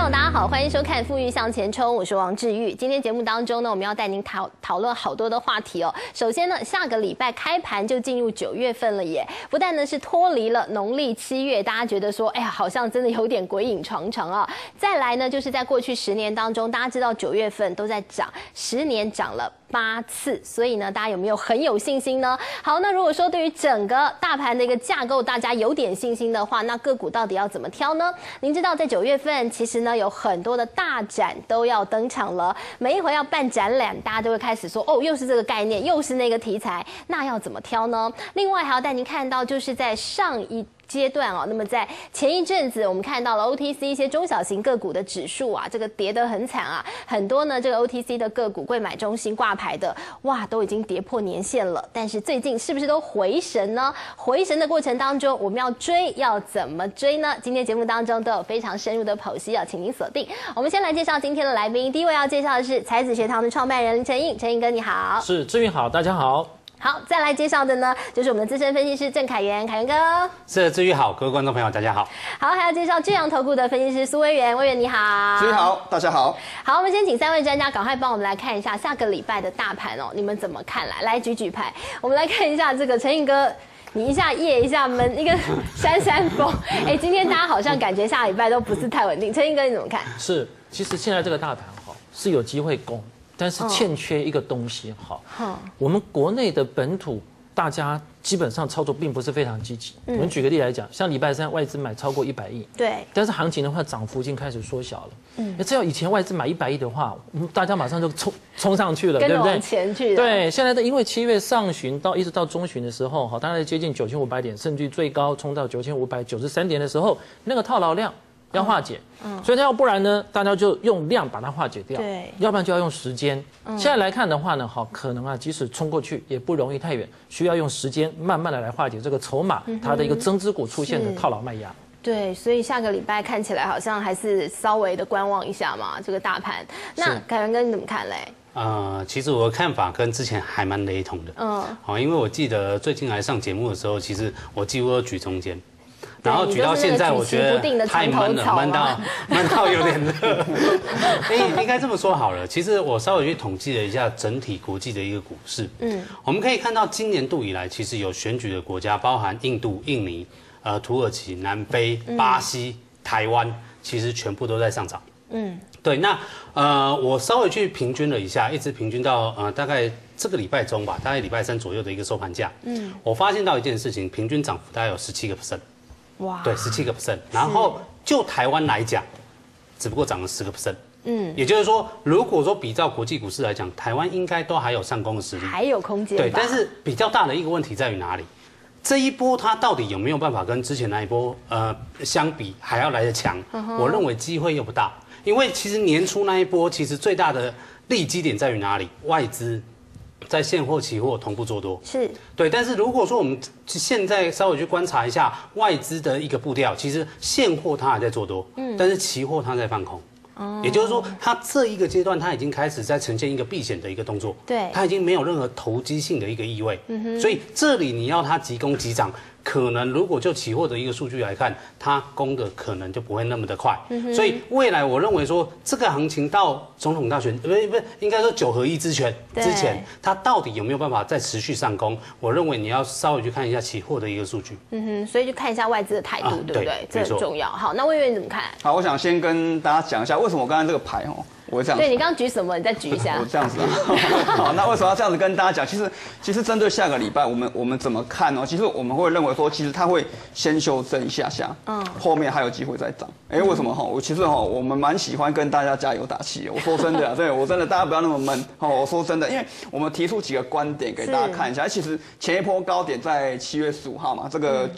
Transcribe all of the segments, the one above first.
众大家好，欢迎收看《富裕向前冲》，我是王志玉。今天节目当中呢，我们要带您讨论好多的话题哦。首先呢，下个礼拜开盘就进入9月份了耶，不但呢是脱离了农历7月，大家觉得说，哎呀，好像真的有点鬼影重重啊。再来呢，就是在过去10年当中，大家知道9月份都在涨，10年涨了8次，所以呢，大家有没有很有信心呢？好，那如果说对于整个大盘的一个架构，大家有点信心的话，那个股到底要怎么挑呢？您知道，在9月份，其实呢有很多的大展都要登场了，每一回要办展览，大家都会开始说，哦，又是这个概念，又是那个题材，那要怎么挑呢？另外还要带您看到，就是在上一阶段哦，那么在前一阵子，我们看到了 OTC 一些中小型个股的指数啊，这个跌得很惨啊，很多呢这个 OTC 的个股贵买中心挂牌的，哇，都已经跌破年线了。但是最近是不是都回神呢？回神的过程当中，我们要追，要怎么追呢？今天节目当中都有非常深入的剖析啊，请您锁定。我们先来介绍今天的来宾，第一位要介绍的是才子学堂的创办人林承映，承映哥你好。 是，志云好，大家好。 好，再来介绍的呢，就是我们的资深分析师郑凯元，凯元哥。 是，志宇好，各位观众朋友，大家好。 好，还要介绍巨阳投顾的分析师苏威元，威元你好。 志宇好，大家好。 好，我们先请3位专家赶快帮我们来看一下下个礼拜的大盘哦，你们怎么看？来举举牌，我们来看一下这个承映哥。你一下夜一下闷，一个闪闪风，哎，今天大家好像感觉下礼拜都不是太稳定。承映哥你怎么看？ 是，其实现在这个大盘是有机会攻，但是欠缺一个东西我们国内的本土大家基本上操作并不是非常积极。我们举个例来讲，像礼拜3外资买超过100亿， 对， 但是行情的话涨幅已经开始缩小了。只要以前外资买100亿的话，我们大家马上就冲上去了，对不对？ 往前去了。 对，现在的因为7月上旬一直到中旬的时候，大概接近9500点，甚至最高冲到9593点的时候，那个套牢量要化解，所以要不然呢，大家就用量把它化解掉， 对， 要不然就要用时间。现在来看的话呢，可能即使冲过去也不容易太远，需要用时间慢慢的来化解这个筹码它的一个增资股出现的套牢卖压。 对，所以下个礼拜看起来好像还是稍微的观望一下嘛，这个大盘。那凯元哥你怎么看嘞？ 其实我的看法跟之前还蛮雷同的。因为我记得最近来上节目的时候，其实我几乎都举中间。然后举到现在，我觉得太闷了，闷到有点热。应该这么说好了。其实我稍微去统计了一下整体国际的一个股市，我们可以看到今年度以来，其实有选举的国家，包含印度、印尼、土耳其、南非、巴西、台湾，其实全部都在上涨。对，那我稍微去平均了一下，一直平均到大概这个礼拜中吧，大概礼拜3左右的一个收盘价。我发现到一件事情，平均涨幅大概有17%。哇，对，17%。然后就台湾来讲，只不过涨了10%。也就是说，如果说比照国际股市来讲，台湾应该都还有上攻的实力， 还有空间。 对，但是比较大的一个问题在于哪里？这一波它到底有没有办法跟之前那一波相比还要来得强？我认为机会又不大，因为其实年初那一波其实最大的利基点在于哪里？外资在现货、期货同步做多， 是对。但是如果说我们现在稍微去观察一下外资的一个步调，其实现货它还在做多，但是期货它在放空。也就是说，它这一个阶段，它已经开始在呈现一个避险的一个动作， 对， 它已经没有任何投机性的一个意味，所以这里你要它急攻急涨，可能如果就期货的一个数据来看，它攻的可能就不会那么的快，所以未来我认为说这个行情到总统大选，不是应该说9合1之前，它到底有没有办法再持续上攻？我认为你要稍微去看一下期货的一个数据， 所以就看一下外资的态度，对不对？这很重要。好，那魏元你怎么看？ 好，我想先跟大家讲一下为什么我刚才这个牌我这样。 对，你刚刚举什么？你再举一下。 我这样子好，那为什么要这样子跟大家讲？其实针对下个礼拜，我们怎么看其实我们会认为说，其实它会先修正一下，后面还有机会再涨。为什么我们蛮喜欢跟大家加油打气。我说真的对我真的大家不要那么闷我说真的，因为我们提出几个观点给大家看一下。其实前一波高点在7月15号嘛，这个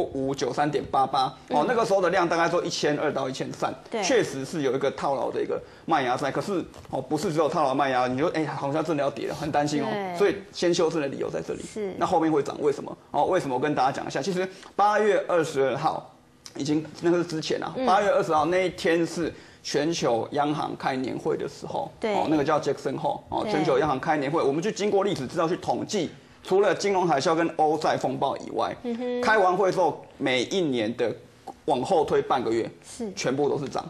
9593.88那个时候的量大概说1200到1300，确实是有一个套牢的一个卖压在，可是不是只有套牢卖压，你就好像真的要跌了，很担心所以先修正的理由在这里。是，那后面会涨，为什么？为什么？我跟大家讲一下，其实8月22号已经那个是之前8月20号那一天是全球央行开年会的时候，那个叫 Jackson Hole 全球央行开年会，我们去经过历史资料去统计，除了金融海啸跟欧债风暴以外，开完会之后每一年的往后推半个月，全部都是涨。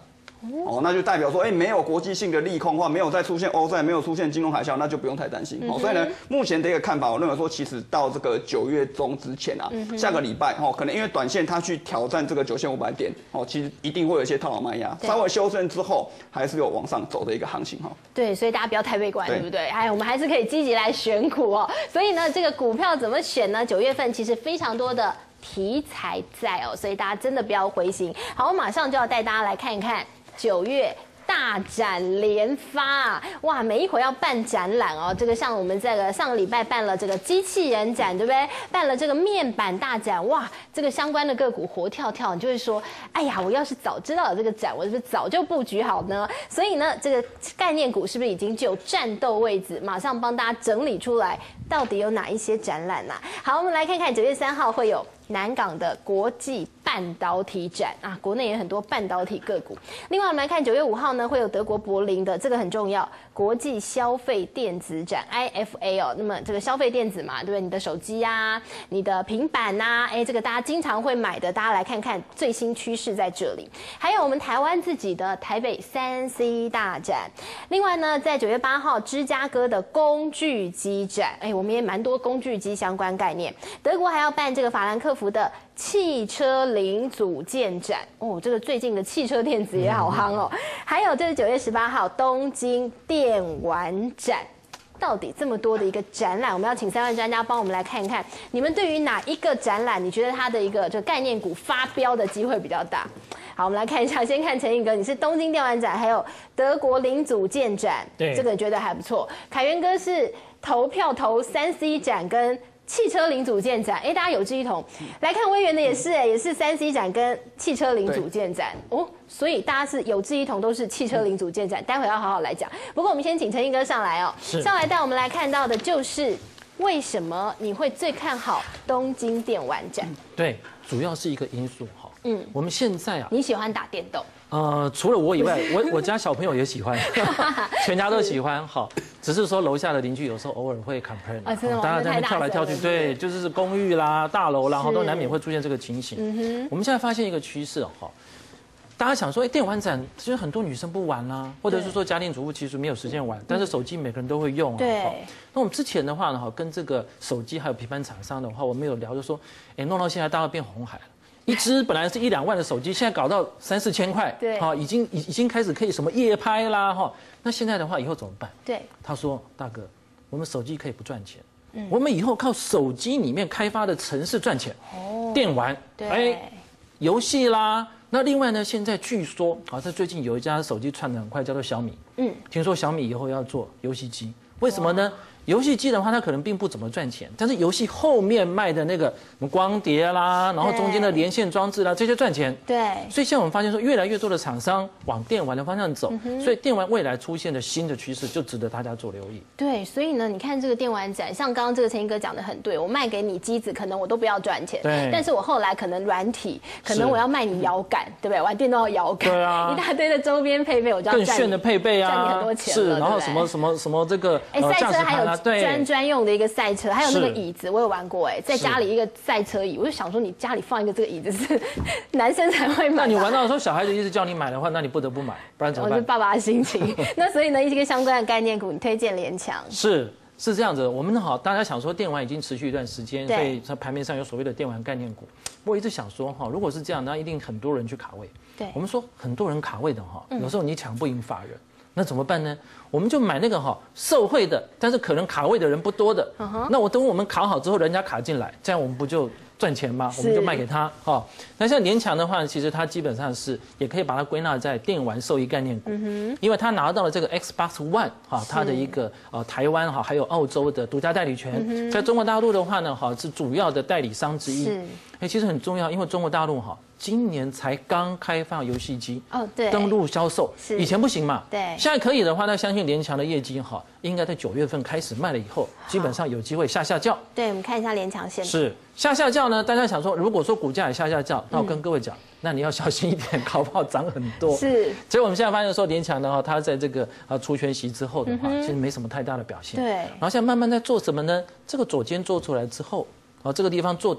哦，那就代表说，没有国际性的利空的话，没有再出现欧债，没有出现金融海啸，那就不用太担心。所以呢，目前的一个看法，我认为说，其实到这个9月中之前啊，下个礼拜可能因为短线它去挑战这个9500点，其实一定会有一些套牢卖压，稍微修正之后，还是有往上走的一个行情哈。 对，所以大家不要太悲观，对不对？我们还是可以积极来选股哦。所以呢，这个股票怎么选呢？9月份其实非常多的题材在哦，所以大家真的不要灰心。好，我马上就要带大家来看一看9月。大展连发啊！哇，每一回要办展览哦。这个像我们这个上个礼拜办了这个机器人展，对不对？办了这个面板大展，哇，这个相关的个股活跳跳，你就会说，哎呀，我要是早知道有这个展，我是不是早就布局好呢？所以呢，这个概念股是不是已经具有战斗位置？马上帮大家整理出来，到底有哪一些展览啊？好，我们来看看9月3号会有南港的国际半导体展啊，国内也很多半导体个股。另外，我们来看9月5号呢，会有德国柏林的，这个很重要，国际消费电子展 IFA 哦。那么这个消费电子嘛，对不对？你的手机啊，你的平板啊，这个大家经常会买的，大家来看看最新趋势在这里。还有我们台湾自己的台北3C 大展。另外呢，在9月8号，芝加哥的工具机展，我们也蛮多工具机相关概念。德国还要办这个法兰克福的汽车零组件展哦，这个最近的汽车电子也好夯哦。还有这是9月18号东京电玩展，到底这么多的一个展览，我们要请3位专家帮我们来看一看，你们对于哪一个展览，你觉得它的一个这个概念股发飙的机会比较大？好，我们来看一下，先看陈颖哥，你是东京电玩展，还有德国零组件展， 对， 这个觉得还不错。凯源哥是投票投3C 展跟汽车零组件展，大家有志一同。来看威元的也是，也是3C 展跟汽车零组件展哦，所以大家是有志一同，都是汽车零组件展。待会要好好来讲。不过我们先请陈毅哥上来哦，上来带我们来看到的就是为什么你会最看好东京电玩展？ 对，主要是一个因素哈。我们现在啊， 你喜欢打电动？ 除了我以外，我家小朋友也喜欢，全家都喜欢。好，只是说楼下的邻居有时候偶尔会 complain，大家在那边跳来跳去，对，就是公寓啦、大楼啦，都难免会出现这个情形。我们现在发现一个趋势哈，大家想说，电玩展其实很多女生不玩啦，或者是说家庭主妇其实没有时间玩，但是手机每个人都会用啊。 对。 那我们之前的话呢，跟这个手机还有平板厂商的话，我们有聊，就说，弄到现在大家变红海了。一支本来是1、2万的手机，现在搞到3、4千块， 对， 已经开始可以什么夜拍啦，那现在的话以后怎么办？ 对， 他说大哥，我们手机可以不赚钱，我们以后靠手机里面开发的程式赚钱，电玩， 对， 游戏啦。那另外呢，现在据说在最近有一家手机传得很快，叫做小米，听说小米以后要做游戏机，为什么呢？游戏机的话，它可能并不怎么赚钱，但是游戏后面卖的那个光碟啦，然后中间的连线装置啦，这些赚钱。 对。 所以现在我们发现说，越来越多的厂商往电玩的方向走，所以电玩未来出现的新的趋势，就值得大家做留意。 对，所以呢，你看这个电玩展，像刚刚这个陈毅哥讲的很对，我卖给你机子，可能我都不要赚钱， 对。 但是我后来可能软体，可能我要卖你摇杆，对不对？玩电动要摇杆， 对啊， 一大堆的周边配备，我就要更炫的配备啊， 赚你很多钱了， 是，然后什么这个赛车还有专用的一个赛车，还有那个椅子，我有玩过在家里一个赛车椅，我就想说你家里放一个这个椅子是男生才会买。 那你玩到的时候，小孩子一直叫你买的话，那你不得不买，不然怎么办？ 我是爸爸的心情。那所以呢，一个相关的概念股，你推荐联强？ 是这样子。我们大家想说电玩已经持续一段时间，所以在盘面上有所谓的电玩概念股。我一直想说如果是这样，那一定很多人去卡位。 对， 我们说很多人卡位的有时候你抢不赢法人。那怎么办呢？我们就买那个受惠的，但是可能卡位的人不多的。那我等我们卡好之后，人家卡进来，这样我们不就赚钱吗？我们就卖给他。那像联强的话，其实它基本上是也可以把它归纳在电玩受益概念股，因为它拿到了这个 Xbox One 它的一个台湾还有澳洲的独家代理权，在中国大陆的话呢是主要的代理商之一。其实很重要，因为中国大陆今年才刚开放游戏机对， 登陆销售，以前不行嘛， 对， 现在可以的话，那相信联强的业绩应该在9月份开始卖了以后，基本上有机会下叫。 对，我们看一下联强现在是下叫呢，大家想说，如果说股价也下叫，那我跟各位讲，那你要小心一点，搞不好涨很多。 是， 所以我们现在发现说，联强呢，它在这个除权息之后的话，其实没什么太大的表现。 对， 然后现在慢慢在做什么呢？这个左肩做出来之后，这个地方做底。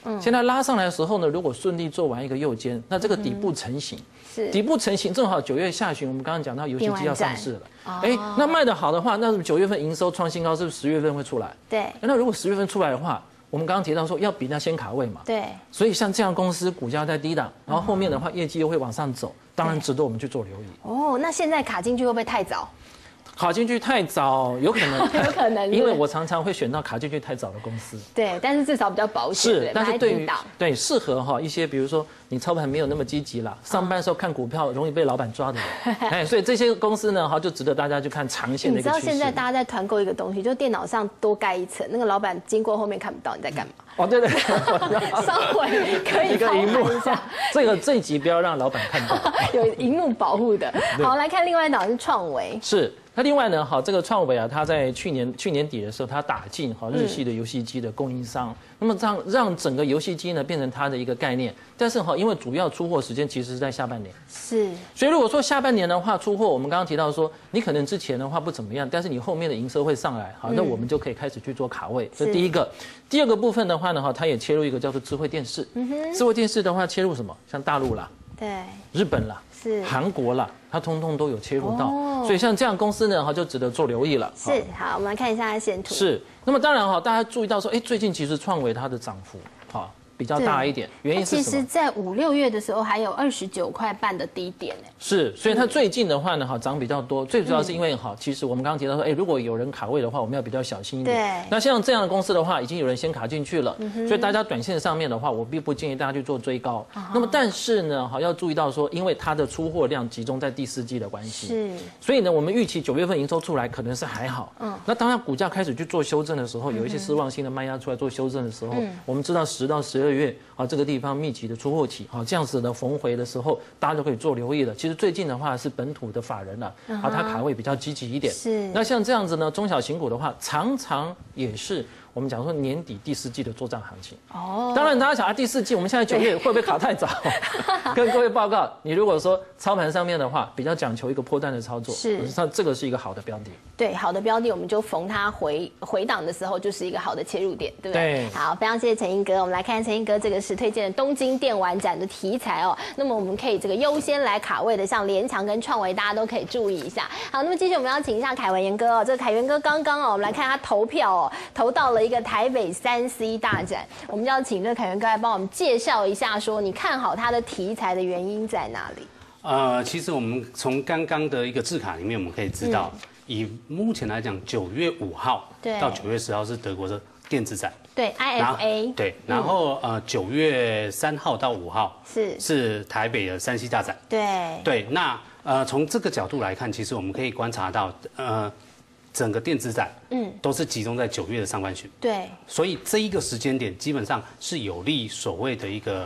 现在拉上来的时候呢，如果顺利做完一个右肩，那这个底部成型，底部成型正好9月下旬，我们刚刚讲到游戏机要上市了，那卖得好的话，那9月份营收创新高，是不是10月份会出来？ 对。 那如果10月份出来的话，我们刚刚提到说要比那先卡位嘛， 对。 所以像这样公司股价在低档，然后后面的话业绩又会往上走，当然值得我们去做留意。 哦，那现在卡进去会不会太早？ 卡进去太早，有可能， 有可能， 因为我常常会选到卡进去太早的公司。 对，但是至少比较保险。 是，但是对适合一些，比如说你操盘没有那么积极啦，上班的时候看股票容易被老板抓的人，所以这些公司呢，就值得大家去看长线的一个趋势。 你知道现在大家在团购一个东西，就电脑上多盖一层，那个老板经过后面看不到你在干嘛。 哦，对， 稍微可以操盘一下。 这一集不要让老板看到， 有荧幕保护的。好，来看另外一档是创维。 是。那另外呢，这个创维啊，它在去年底的时候，它打进日系的游戏机的供应商，那么让整个游戏机呢变成它的一个概念。但是因为主要出货时间其实是在下半年， 是。 所以如果说下半年的话出货，我们刚刚提到说，你可能之前的话不怎么样，但是你后面的营收会上来，那我们就可以开始去做卡位。这第一个。第二个部分的话呢，它也切入一个叫做智慧电视。智慧电视的话切入什么？像大陆啦， 对， 日本啦。韩国啦，它通通都有切入到，所以像这样公司呢，就值得做留意了。 是，好，我们来看一下它线图。 是，那么当然大家注意到说，最近其实创维它的涨幅比较大一点，原因是什么？ 其实，在5、6月的时候还有29块半的低点呢。 是，所以它最近的话呢，涨比较多，最主要是因为其实我们刚刚提到说，如果有人卡位的话，我们要比较小心一点。 对。 那像这样的公司的话，已经有人先卡进去了，所以大家短线上面的话，我并不建议大家去做追高。那么但是呢，要注意到说，因为它的出货量集中在第4季的关系， 是。 所以呢，我们预期9月份营收出来可能是还好。那当然股价开始去做修正的时候，有一些失望性的卖压出来做修正的时候，我们知道10到12月这个地方密集的出货期，这样子的逢回的时候，大家就可以做留意了。其实最近的话是本土的法人了，他卡位比较积极一点。 是。 那像这样子呢，中小型股的话，常常也是我们讲说年底第4季的作战行情。当然大家想第4季，我们现在9月会不会卡太早？跟各位报告，你如果说操盘上面的话，比较讲求一个波段的操作， 是， 那这个是一个好的标的。 对，好的标的，我们就逢它回档的时候，就是一个好的切入点，对不对？ 对。 好，非常谢谢陈英哥。我们来看陈英哥这个是推荐的东京电玩展的题材哦。那么我们可以这个优先来卡位的，像联强跟创维，大家都可以注意一下。好，那么继续我们要请一下凯文严哥哦。这个凯文哥刚刚我们来看他投票投到了一个台北3C 大展，我们就要请这个凯文哥来帮我们介绍一下，说你看好它的题材的原因在哪里？ 其实我们从刚刚的一个字卡里面，我们可以知道，以目前来讲，9月5号到9月10号是德国的电子展， 对 IFA， 对，然后9月3号到5号是台北的3C 大展，对，那从这个角度来看，其实我们可以观察到，整个电子展，都是集中在9月的上半旬， 对， 所以这一个时间点基本上是有利所谓的一个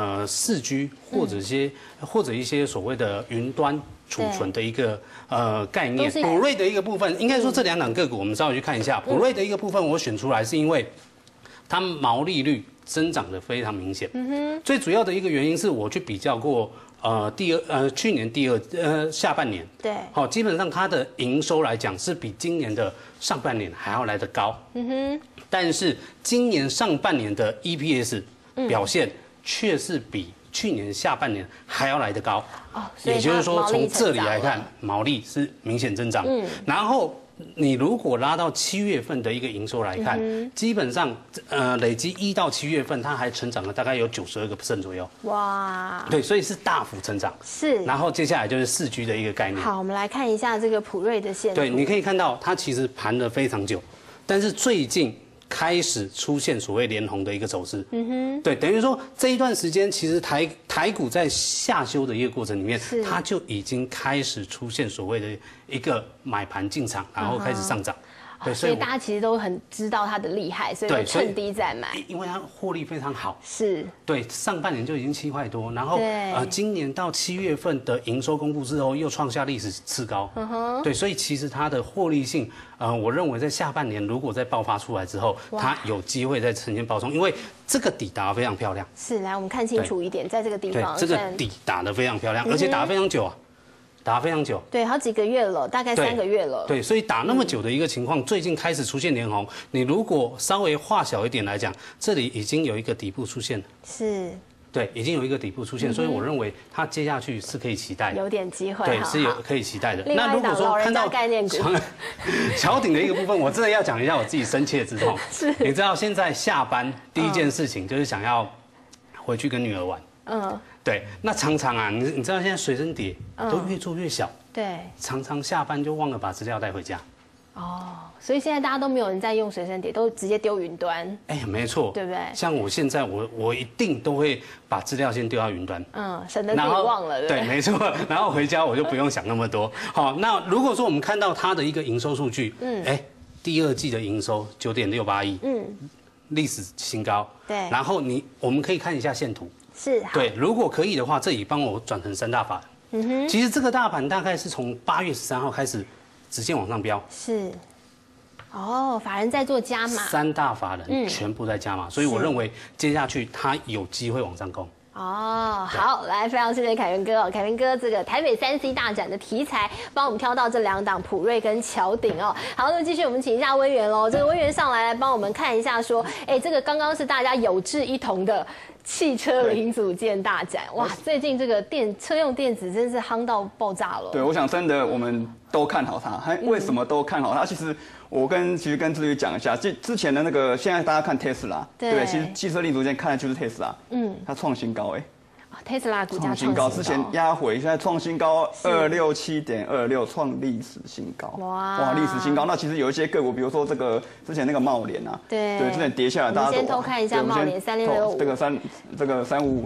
4G 或者一些所谓的云端储存的一个概念。普瑞的一个部分，应该说这2档个股我们稍微去看一下。普瑞的一个部分我选出来是因为它毛利率增长的非常明显。最主要的一个原因是我去比较过。去年下半年， 对， 基本上它的营收来讲是比今年的上半年还要来得高，但是今年上半年的 EPS 表现却是比去年下半年还要来得高，也就是说从这里来看，毛利是明显增长，然后。你如果拉到7月份的一个营收来看，基本上累积1到7月份，它还成长了大概有92% 左右。哇！对，所以是大幅成长。 是。 然后接下来就是4G 的一个概念。 好，我们来看一下这个普瑞的线图。 对，你可以看到它其实盘了非常久，但是最近开始出现所谓连红的一个走势。对，等于说这一段时间其实台股在下修的一个过程里面，它就已经开始出现所谓的一个买盘进场，然后开始上涨。 对，所以大家其实都很知道它的厉害，所以趁低再买。 因为它获利非常好。 是。对， 上半年就已经7块多，然后今年到7月份的营收公布之后，又创下历史次高。对，所以其实它的获利性，我认为在下半年如果再爆发出来之后，它有机会再呈现爆冲，因为这个底打得非常漂亮。是， 来我们看清楚一点，在这个地方， 对，这个底打得非常漂亮，而且打得非常久啊。 打非常久， 对，好几个月了，大概3个月了。 对，所以打那么久的一个情况，最近开始出现连红。你如果稍微画小一点来讲，这里已经有一个底部出现了。 是。 对，已经有一个底部出现，所以我认为它接下去是可以期待的， 有点机会， 对，是有可以期待的。 那如果说看到概念股桥顶的一个部分，我真的要讲一下我自己深切之痛。 是， 你知道现在下班第一件事情就是想要回去跟女儿玩。对，那常常啊，你知道现在随身碟都越做越小， 对， 常常下班就忘了把资料带回家。 所以现在大家都没有人在用随身碟，都直接丢云端。 哎，没错， 对不对？ 像我现在，我一定都会把资料先丢到云端， 省得自己忘了。 对，没错。然后回家我就不用想那么多。好，那如果说我们看到它的一个营收数据，第2季的营收9.68亿，历史新高。 对。 然后我们可以看一下线图。 是。 对，如果可以的话，这里帮我转成3大法人。其实这个大盘大概是从8月13号开始直线往上飙。 是。法人在做加码 ，3大法人全部在加码，所以我认为接下去它有机会往上攻。 好，来，非常谢谢凯源哥哦，凯源哥这个台北3C 大展的题材，帮我们挑到这2档普瑞跟桥顶哦。好，那继续我们请一下威元喽，这个威元上来帮我们看一下，说，这个刚刚是大家有志一同的汽车零组件大展，哇，最近这个车用电子真是夯到爆炸了。 对，我想真的我们都看好它，为什么都看好它？其实其实跟志宇讲一下，之前的那个，现在大家看 Tesla， 对，其实汽车零组件看的就是 Tesla，它创新高 Tesla 股价创新高，之前压回，现在创新高267.26，创历史新高。哇，历史新高。那其实有一些个股，比如说这个之前那个茂联啊，对，之前跌下来，大家都先偷看一下茂联3665， 这个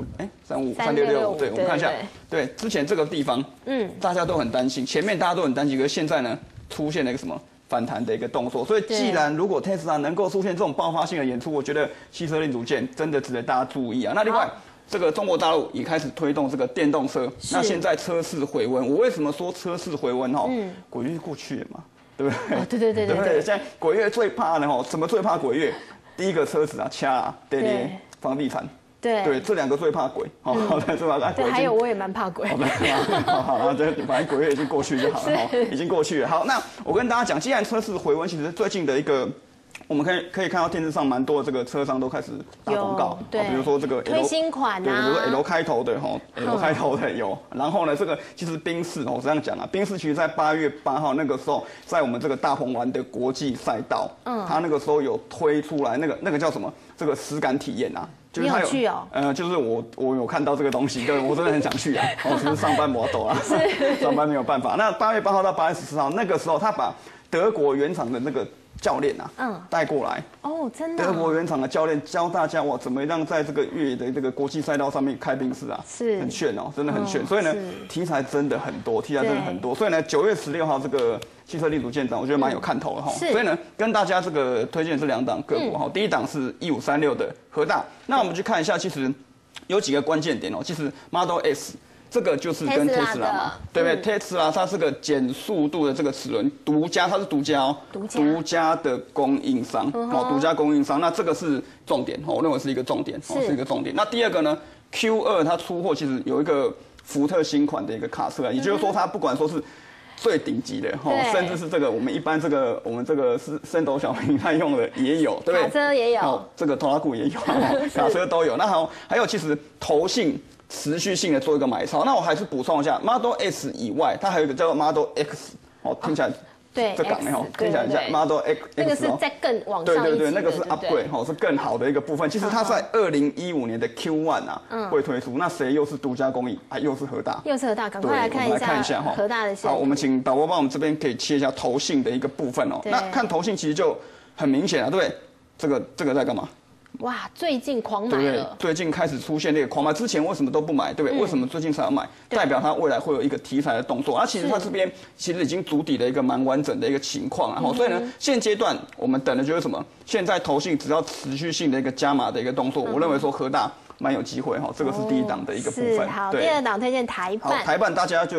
355，366，对，我们看一下，对，之前这个地方，大家都很担心，前面大家都很担心，可是现在呢，出现了一个什么？反弹的一个动作，所以既然如果 Tesla 能够出现这种爆发性的演出，我觉得汽车零组件真的值得大家注意啊。那另外，这个中国大陆也开始推动这个电动车，那现在车市回温，我为什么说车市回温？鬼月过去了嘛，对不对？对。现在鬼月最怕的什么最怕鬼月？第一个车子啊，对，房地产。对，这2个最怕鬼。 对，还有我也蛮怕鬼。 好，反正鬼月已经过去就好了，已经过去了。好，那我跟大家讲，既然车市回温，其实最近的一个，我们可以看到电视上蛮多的这个车商都开始打广告， 对， 比如说这个推新款啊， 对，比如说 L 开头的，L 开头的有。然后呢，这个其实宾士这样讲啊，宾士其实在8月8号那个时候，在我们这个大鹏湾的国际赛道，它那个时候有推出来那个叫什么？这个实感体验啊。就是他就是我有看到这个东西，对我真的很想去啊，只是上班没走啊，上班没有办法。那8月8号到8月14号那个时候，他把德国原厂的那个教练带过来。 真的。 德国原厂的教练教大家怎么样在这个越野的这个国际赛道上面开宾士啊，是很炫真的很炫。所以呢，题材真的很多，所以呢，9月16号这个汽车零组件展，我觉得蛮有看头的所以呢，跟大家这个推荐这2档个股第一档是1536的和大。那我们去看一下，其实有几个关键点其实 Model S 这个就是跟 Tesla 嘛，对不对？Tesla 它是个减速度的这个齿轮它是独家的供应商独家供应商。那这个是重点我认为是一个重点是一个重点。那第2个呢 ，Q2 它出货其实有一个福特新款的一个卡车，也就是说它不管说是最顶级的甚至是这个我们一般我们这个是升斗小民他用的也有，对不对？ 卡车也有， 这个拖拉库也有，卡车都有。那还有其实投信持续性的做一个买超。那我还是补充一下 ，Model S 以外，它还有一个叫做 Model X， 听起来对， 这港听起来像 Model X， 那个是在更往上一级的， 对，那个是 upgrade 是更好的一个部分。其实它在2015年的 Q1 会推出，那谁又是独家供应又是和大， 赶快来看一下和大的。 好，我们请导播帮我们这边可以切一下投信的一个部分那看投信其实就很明显对不对？这个在干嘛？ 哇，最近狂买了，对， 最近开始出现这个狂买，之前为什么都不买，对不对？为什么最近才要买？代表它未来会有一个题材的动作。其实它这边其实已经筑底的一个蛮完整的一个情况所以呢，现阶段我们等的就是什么？现在投信只要持续性的一个加码的一个动作，我认为说和大蛮有机会这个是第一档的一个部分。 好，第2档推荐台半， 台半大家就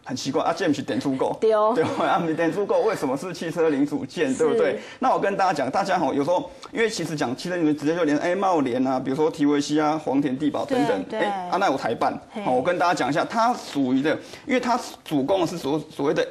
很奇怪啊，这不是点出购， 对哦， 对啊，你点出购为什么是汽车零组件，对不对？那我跟大家讲，大家有时候因为其实讲汽车零组件直接就连茂联啊，比如说提维西啊、黄田地宝等等，那有台办，我跟大家讲一下，它属于的，因为它主攻的是所谓的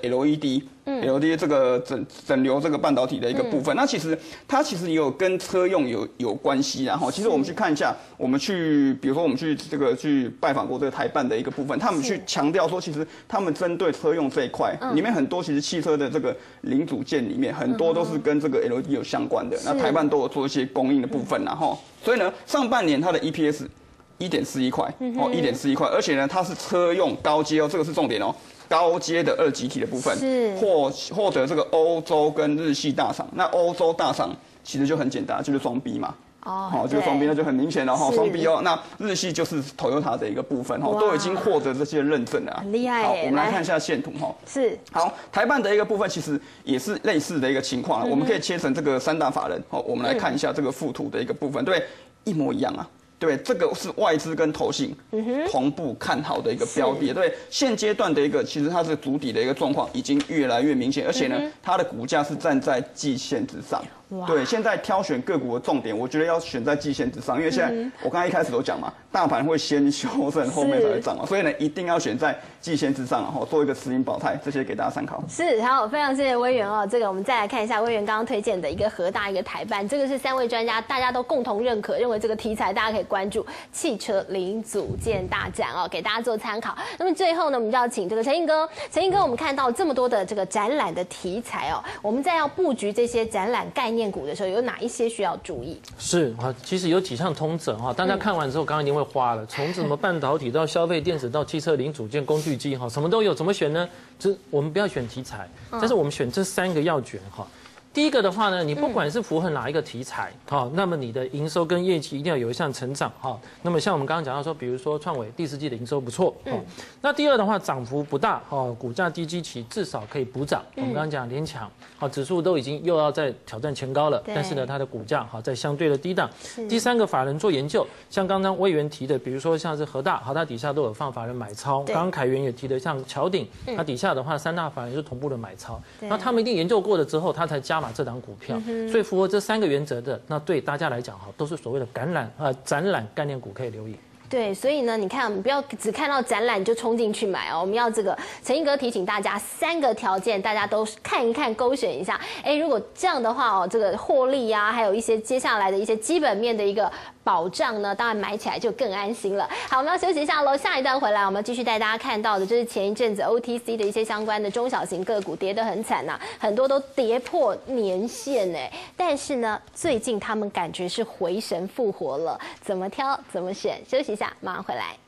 LED。LED 这个整流这个半导体的一个部分，那其实它也有跟车用有关系，然后其实我们去看一下，比如说我们去拜访过这个台办的一个部分，他们去强调说，其实他们针对车用这一块，里面很多其实汽车的这个零组件里面很多都是跟这个 LED 有相关的，那台办都有做一些供应的部分，然后所以呢，上半年它的 EPS 1.41块，1.41块，而且呢，它是车用高阶哦，这个是重点哦。高阶的2极体的部分，获得这个欧洲跟日系大厂。那欧洲大厂其实就很简单，就是双 B 嘛。就是双 B 那就很明显了哈，双 B 哦。那日系就是 Toyota 的一个部分哈，都已经获得这些认证了， 很厉害。 好，我们来看一下线图哈。 是。 好，台办的一个部分其实也是类似的一个情况，我们可以切成这个3大法人，好，我们来看一下这个附图的一个部分，对，一模一样啊。对，这个是外资跟投信同步看好的一个标的。对，现阶段的一个，其实它是主底的一个状况已经越来越明显，而且呢，它的股价是站在季线之上。对，现在挑选个股的重点，我觉得要选在季线之上，因为现在我刚才一开始都讲嘛，大盘会先修正，后面才会涨嘛，所以呢，一定要选在季线之上，然后做一个持盈保泰，这些给大家参考。 是，好，非常谢谢威元哦。这个我们再来看一下威元刚刚推荐的一个和大一个台办，这个是3位专家大家都共同认可，认为这个题材大家可以关注汽车零组件大展哦，给大家做参考。那么最后呢，我们就要请这个陈英哥，我们看到这么多的这个展览的题材哦，我们在要布局这些展览概念股的时候，有哪一些需要注意？ 是啊，其实有几项通则哈，大家看完之后，刚刚一定会花了，从什么半导体到消费电子到汽车零组件、工具机哈，什么都有，怎么选呢？就是我们不要选题材，但是我们选这3个要诀哈。第一个的话呢，你不管是符合哪一个题材，好，那么你的营收跟业绩一定要有一项成长哈。那么像我们刚刚讲到说，比如说创惟第4季的营收不错，那第二的话涨幅不大，股价低基期至少可以补涨。我们刚刚讲联强，好，指数都已经又要在挑战前高了，但是呢，它的股价好在相对的低档。第3个法人做研究，像刚刚委员提的，比如说像是和大，它底下都有放法人买超。刚刚凯源也提的，像桥鼎，它底下的话3大法人是同步的买超，那他们一定研究过了之后，他才加码这档股票，所以符合这3个原则的，那对大家来讲哈，都是所谓的展览概念股可以留意。 对，所以呢，你看，我们不要只看到展览就冲进去买哦，我们要这个陈英哥提醒大家3个条件，大家都看一看，勾选一下。哎，如果这样的话哦，这个获利啊，还有一些接下来的一些基本面的一个保障呢，当然买起来就更安心了。好，我们要休息一下喽，下一段回来我们继续带大家看到的，就是前一阵子 OTC 的一些相关的中小型个股跌得很惨呐，很多都跌破年线哎，但是呢，最近他们感觉是回神复活了，怎么挑怎么选？休息一下，马上回来。